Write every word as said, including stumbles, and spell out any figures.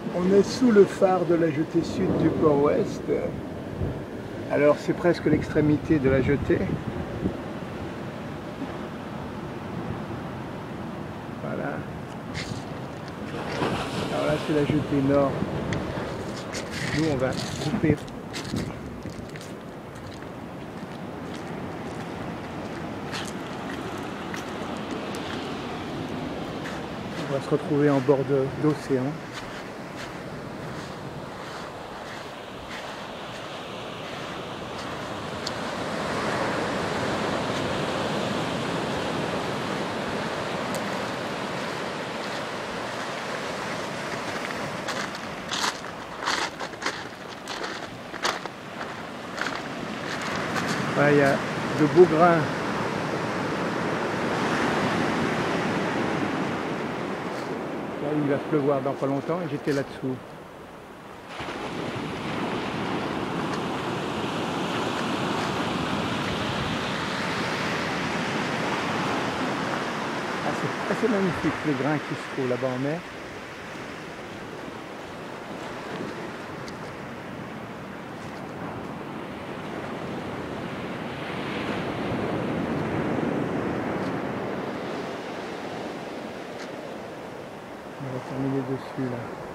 On est sous le phare de la jetée sud du port ouest. Alors c'est presque l'extrémité de la jetée. Voilà. Alors là c'est la jetée nord. Nous on va couper. On va se retrouver en bord d'océan. Là, il y a de beaux grains. Là, il va pleuvoir dans pas longtemps et j'étais là-dessous. Ah, c'est assez magnifique les grains qui se trouvent là-bas en mer. On va terminer dessus là.